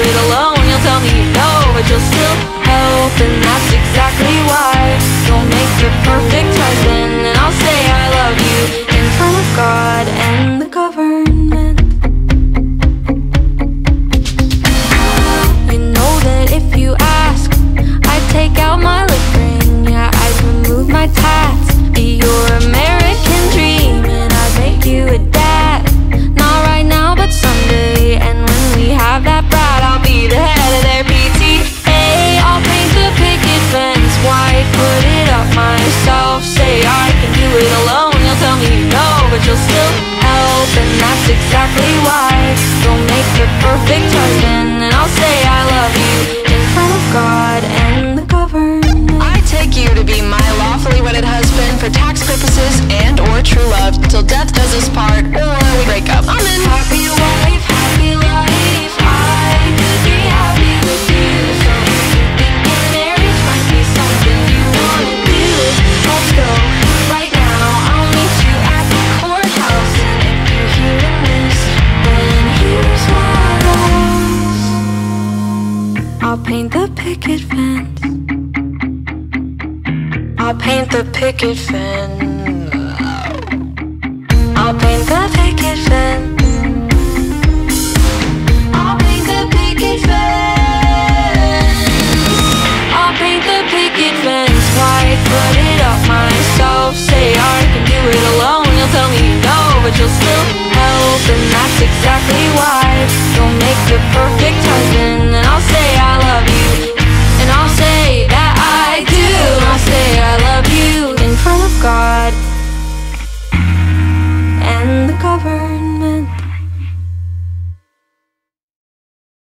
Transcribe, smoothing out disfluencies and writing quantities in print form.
it alone. You'll tell me no, but you'll still help, and that's exactly why. You'll make the perfect husband, and I'll say I love you in front of God and the government. You know that if you ask, I'd take out my lip ring, yeah, I'd remove my tats, be your American dream, and I'd make you a dad. Not right now, but someday, and when we have that bride, I'll be the head of their PTA. I'll paint the picket fence white, put it up myself, say I can do it alone. You'll tell me no, but you'll still help, and that's exactly why. You'll make the perfect husband, and I'll say I love you in front of God and the government. I take you to be my lawfully wedded husband for tax purposes and or true love, till death does us part or we break up. I'm in. Happy wife, happy life, I could be happy with you. So if you think marriage might be something you wanna do, let's go right now. I'll meet you at the courthouse, and if you're hearing this, then here's my rose. I'll paint the picket fence. I'll paint the picket fence. I'll paint the picket fence. I'll paint the picket fence. I'll paint the picket fence white, put it up myself, say I can do it alone. You'll tell me no, but you'll still help, and that's exactly why. You'll make the perfect husband, and I'll say I love you, and I'll say that I do. I'll say I love you in front of God and the government.